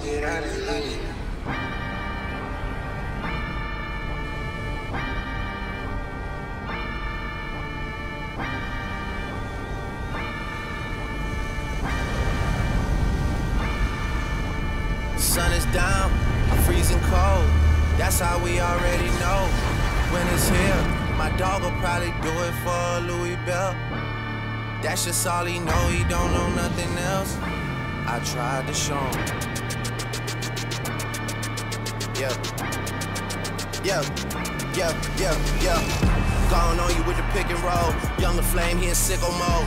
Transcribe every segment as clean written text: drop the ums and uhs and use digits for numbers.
get out of here. Sun is down, freezing cold. That's how we already know when it's here. My dog will probably do it for Louis Bell. That's just all he know, he don't know nothing else. I tried to show him. Yeah. Going on you with the pick and roll. Younger Flame, he in sicko mode.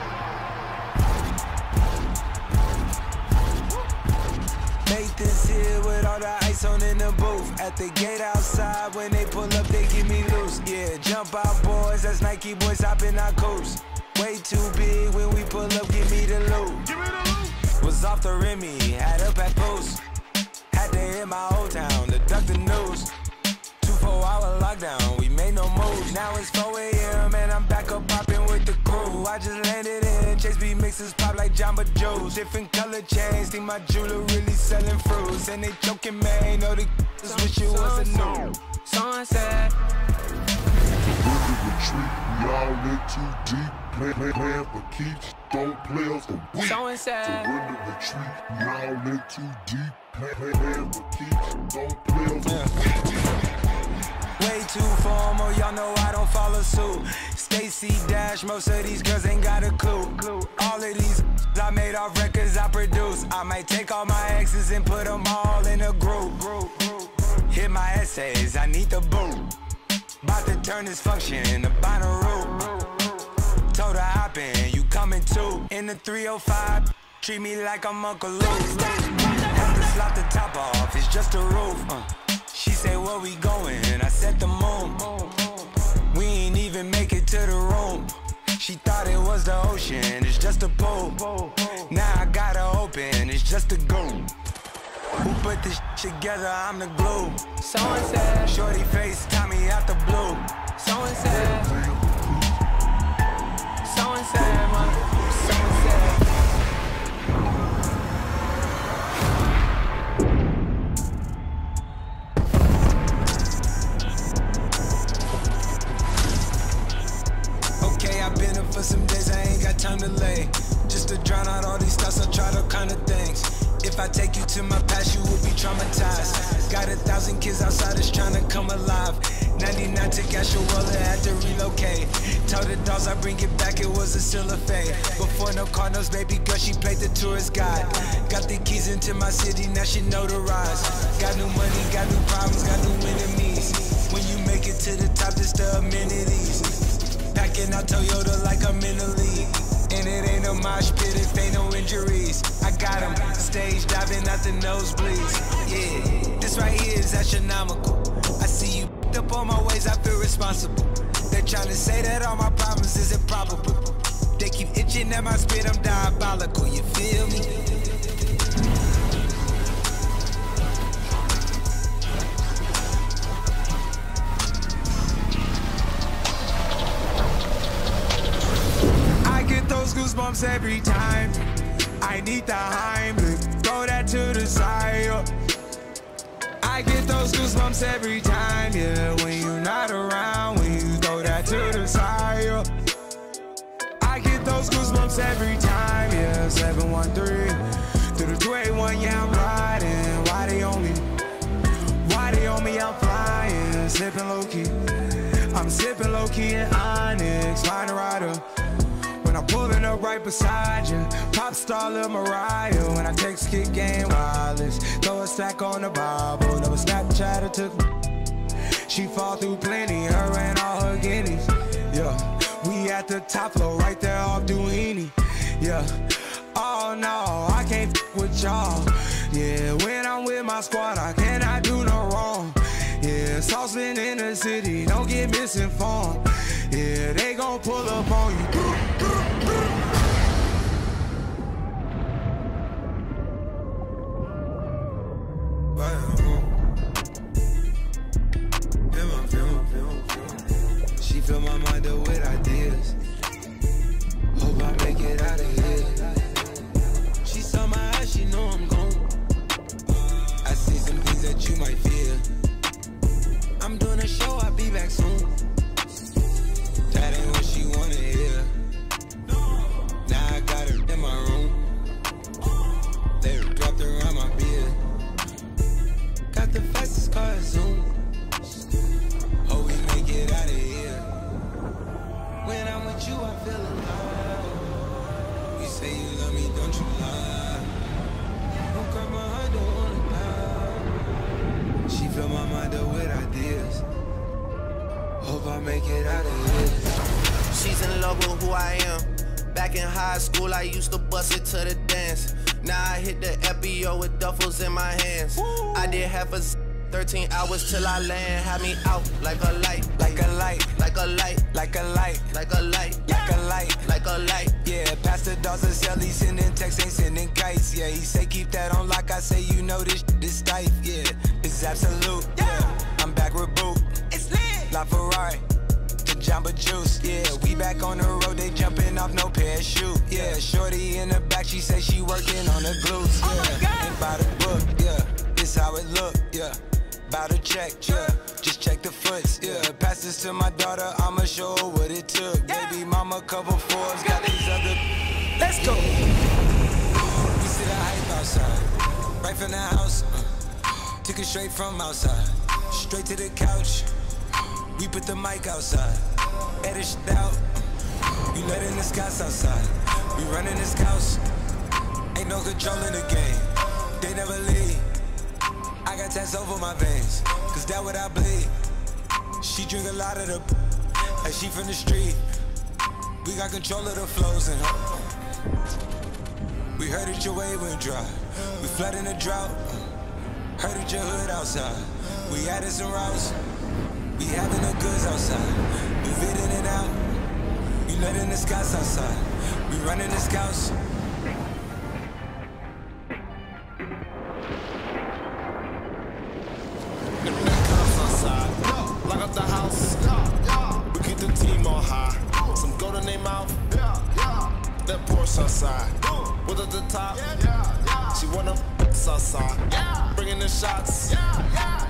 This here with all the ice on in the booth. At the gate outside, when they pull up, they get me loose. Yeah, jump out, boys. That's Nike boys hopping our coast. Way too big when we pull up, give me the loot. Was off the Remy, had up at post. Had to hit my old town to duck the news. 24-hour lockdown, we made no moves. Now it's 4 a.m. and I'm back up popping with the crew. I just landed in Chase B mixes pop like Jamba Joe's. Different color chains, think my jeweler really selling fruits. And they joking, man, know the just wish it was a new. Sunset. Retreat, we all in too deep. Playing for keeps, don't play us for weak. Surrender, retreat, we all in too deep. Playing for keeps, don't play us for weak. Way too formal, y'all know I don't follow suit. Stacy Dash, most of these girls ain't got a clue. All of these I made off records I produce. I might take all my exes and put them all in a group. Hit my essays, I need the boot. About to turn this function into binary. Told her hop in, you coming too. In the 305, treat me like I'm Uncle Luke. Have to slap the top off, it's just a roof. She said, where we going? I said the moon. We ain't even make it to the room. She thought it was the ocean, it's just a pool. Now I gotta open, it's just a goon. Who put this together? I'm the glue. Someone said, shorty face, Tommy out the blue. Someone said, someone said, man. Someone said. I've been up for some days, I ain't got time to lay. Just to drown out all these thoughts, I tried all kind of things. If I take you to my past, you will be traumatized. Got 1,000 kids outside that's trying to come alive. 99 took Asherwella, had to relocate. Told the dolls I bring it back, it was still a fade. Before no Cardinals, baby girl, she played the tourist guide. Got the keys into my city, now she notarized. Got new money, got new problems, got new enemies. When you make it to the top, just the amenities. Packing out Toyota like I'm in the league. And it ain't a mosh pit if ain't no injuries. I got them stage diving out the nosebleeds. Yeah, this right here is astronomical. I see you up on my ways, I feel responsible. They're trying to say that all my problems is improbable. They keep itching at my spit, I'm diabolical, you feel me? Those goosebumps every time. I need the Heimlich, throw that to the side. I get those goosebumps every time, yeah. When you're not around, when you throw that to the side. I get those goosebumps every time, yeah. 713 through the 281, yeah, I'm riding. Why they on me? Why they on me? I'm flying, sipping low key. I'm sipping low key in Onyx, flying a rider. When I'm pulling up right beside you, pop star Lil Mariah. When I text kick game wireless, throw a stack on the Bible. Never Snapchat or took me. She fall through plenty, her and all her guineas. Yeah, we at the top floor, right there off Duini. Yeah, oh no, I can't f with y'all. Yeah, when I'm with my squad, I cannot do no wrong. Yeah, saucepan in the city, don't get misinformed. Yeah, they gon' pull up on you. She fill my mind up with ideas. Hope I make it out of here. She saw my eyes, she know I'm gone. stars. Hope I make it out of here. She's in love with who I am. Back in high school, I used to bust it to the dance. Now I hit the FBO with duffels in my hands. I did half a 13 hours till I land. Had me out like a light, like a light, like a light, like a light, like a light, like a light, like a light. Yeah, Pastor Dawson sell, he sending texts, ain't sending kites. Yeah, he say keep that on lock. I say you know this tight. Yeah, it's absolute. Yeah, I'm back with Boot. It's lit. La Ferrari to Jamba Juice. Yeah, we back on the road. They jumping off no parachute. Yeah, shorty in the back. She say she working on the glutes. Yeah, oh my God. Ain't by the book. Yeah, it's how it look. Yeah. Bout to check, yeah. Just check the foots, yeah. Pass this to my daughter, I'ma show her what it took. Yeah. Baby mama, couple fours, got these other. Let's go. We see the hype outside, right from the house. Took it straight from outside, straight to the couch. We put the mic outside, edit shit out. We letting the scouts outside, we running the scouts. Ain't no control in the game, they never leave. I got tats over my veins, cause that what I bleed. She drink a lot of the like she from the street. We got control of the flows in her. We heard that your wave went dry. We flooding the drought. Heard that your hood outside. We added some routes. We having the goods outside. We fit in and out. We letting the scouts outside. We running the scouts. Lock up the house, we keep the team on high. Some gold in their mouth, that Porsche outside. With at the top, she wanna outside. Bringing the shots,